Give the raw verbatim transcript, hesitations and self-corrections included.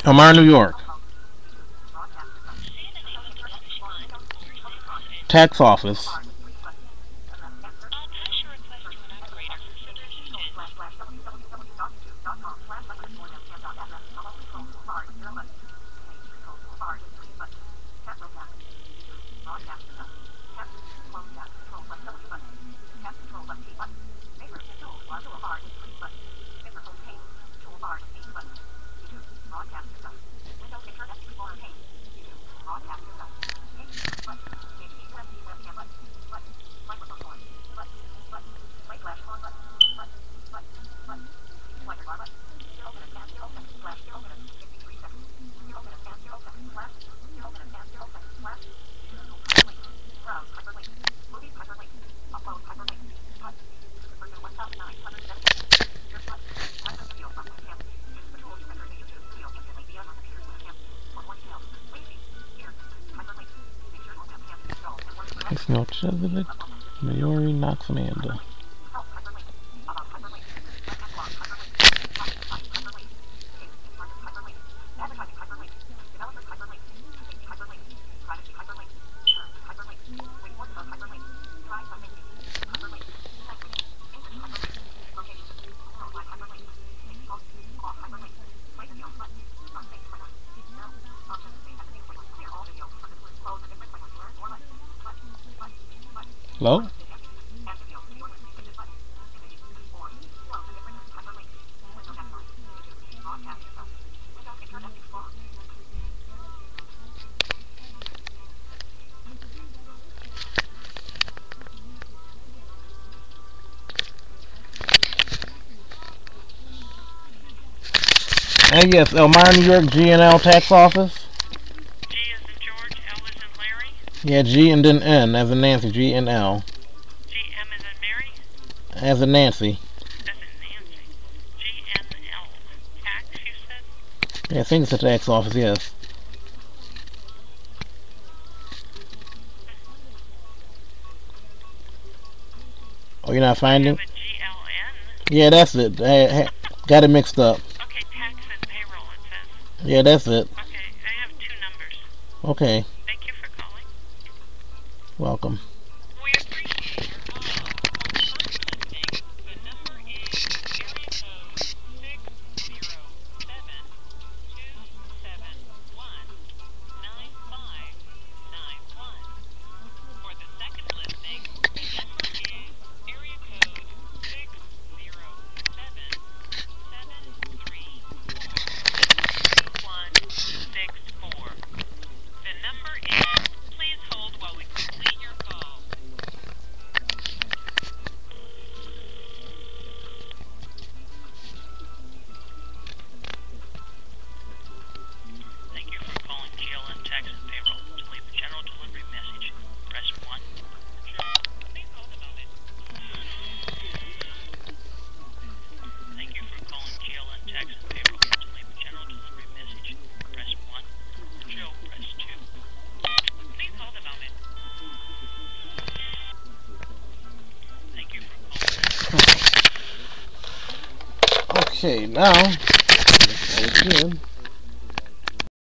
Elmira, New York. Tax office. It's no Chesapeake, Mayori, Knox, Amanda. Hello? And yes, Elmira, New York, G and L tax office. G as in George, L as in Larry? Yeah, G and then N as in Nancy, G and L. G M as in Mary? As in Nancy. As in Nancy. G N L. Tax, you said? Yeah, I think it's a tax office, yes. Oh, you're not finding? You have a G L N? Yeah, that's it. I, I got it mixed up. Okay, tax and payroll, it says. Yeah, that's it. Okay, I have two numbers. Okay. Thank you for calling. Welcome. We appreciate your call. For first listing, the number is area code six zero seven, two seven one, nine five nine one. For the second listing, the number is area code six zero seven, seven three four, three one six four. The number is, please hold while we complete your call. Thank you for calling G L N Tax and Payroll. To leave a general delivery message, press one. Please hold a moment. Thank you for calling G L N Tax and Payroll. To leave a general delivery message, press one. Joe, press two. Please hold a moment. Thank you for calling. Okay, now, let's go again.